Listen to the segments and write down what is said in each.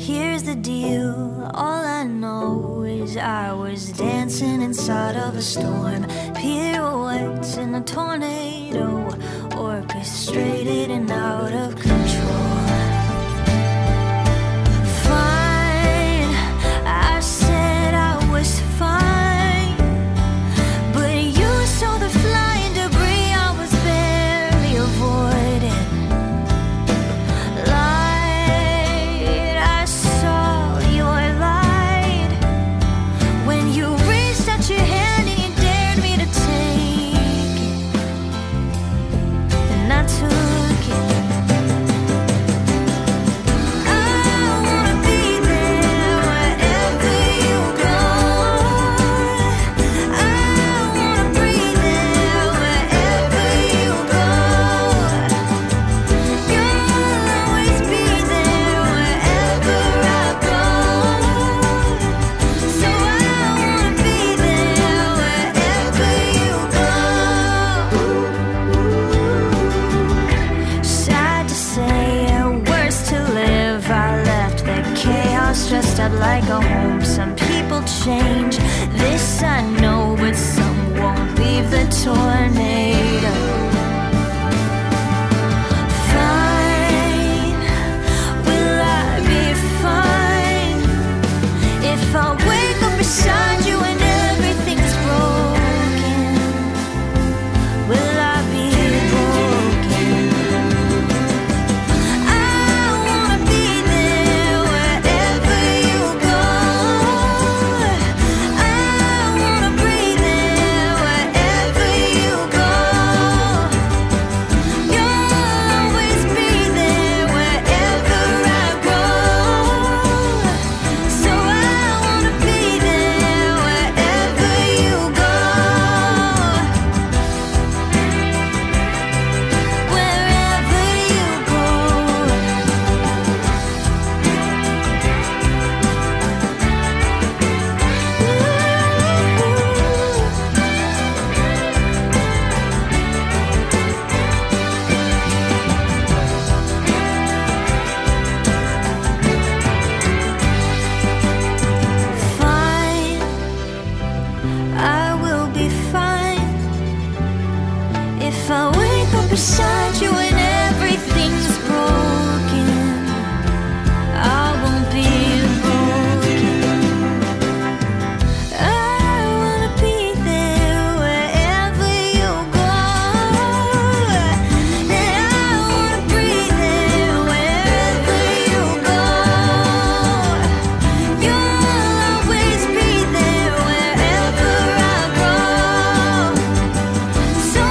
Here's the deal, all I know is I was dancing inside of a storm, pirouettes in a tornado, orchestrated and out of control. Fine, I said I was fine, but you saw the flying debris I was barely avoiding. Light, I saw your light when you reached out your hand and you dared me to take it, and I took it. Dressed up like a home. Some people change, this I know, but some won't leave the tornado. Fine, will I be fine if I wake up beside you and everything's broken? Will I be broken? If I wake up beside you and everything's broken, I won't be broken. I wanna be there wherever you go, and I wanna breathe there wherever you go. You'll always be there wherever I go. So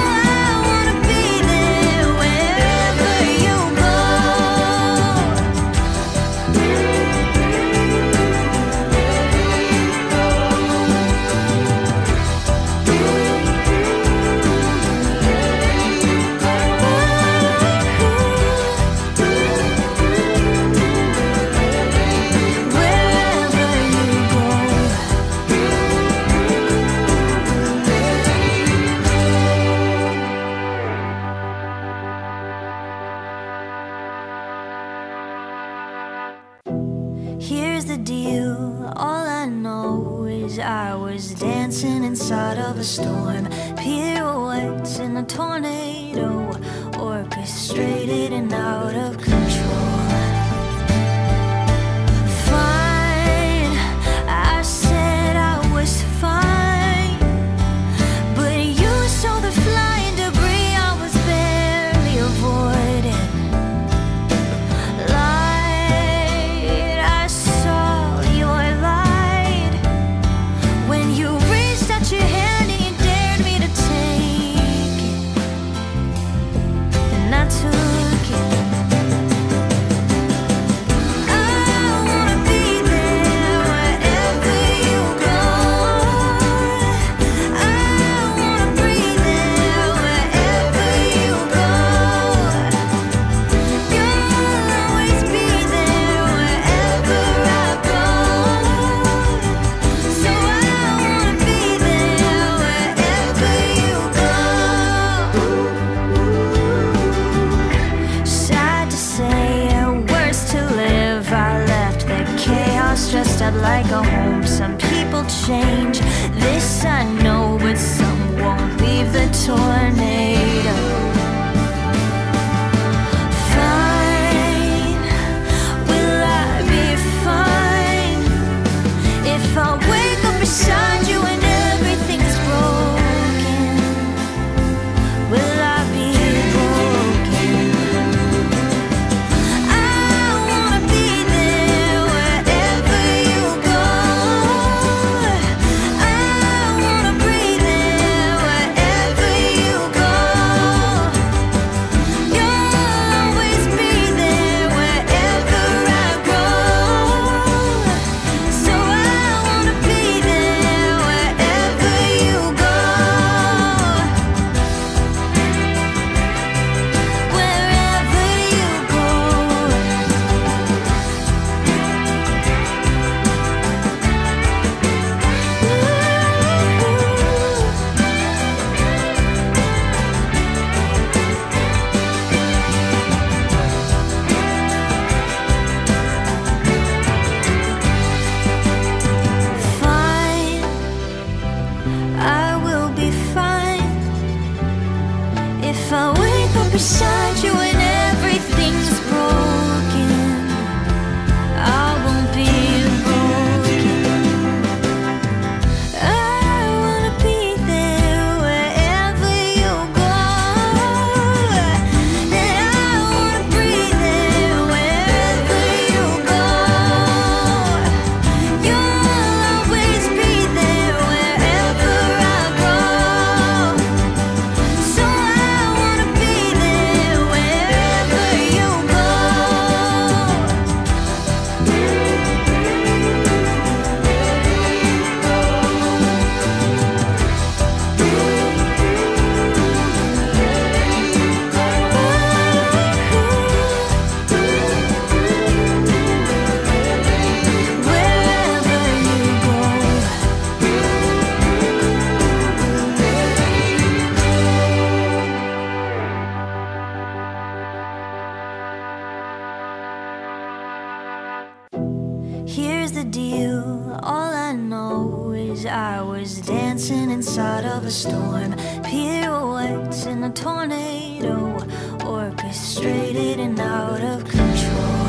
here's the deal, all I know is I was dancing inside of a storm, pirouettes in a tornado, orchestrated and out of control. Fine, I said I was fine, but you saw the flying debris I was barely avoiding. I took it. chaos dressed up like a home. Some people change, this I know, but some won't leave the tornado. Fine, will I be fine if I wake up beside you and everything's broken? Will I be broken? I wanna be there wherever you go. I wanna breathe there wherever you go. You'll always be there wherever I go. So I wanna be there wherever you go. Wherever you go. Fine, I will be fine if I wake up beside you and everything's broken. I won't be broken. I wanna be there wherever you go. And I wanna breathe there wherever you go. You'll always be there wherever I go. So I wanna be there wherever you go. Wherever you go. Here's the deal, all I know is I was dancing inside of a storm. Pirouettes in a tornado, orchestrated and out of control.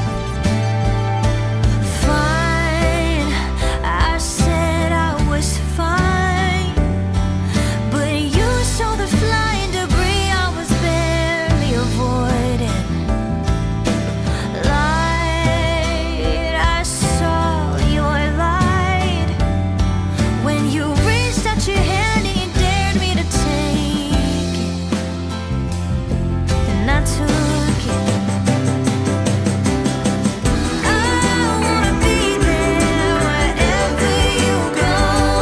Fine, I said I was fine, but you saw the flying debris I was barely avoiding. Light, I saw your light when you reached out your hand and you dared me to take it, and I took it. I wanna be there wherever you go.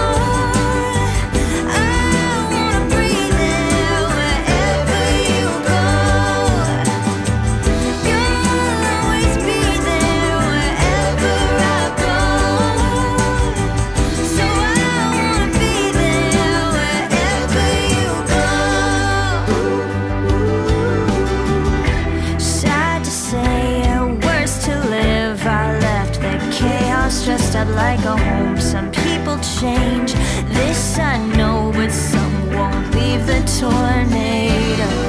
I wanna breathe there wherever you go. You'll always be there wherever I go. So I wanna be there wherever you go. Sad to say, worse to live. I left the chaos dressed up like a home. Some people change, this I know, but some won't leave the tornado.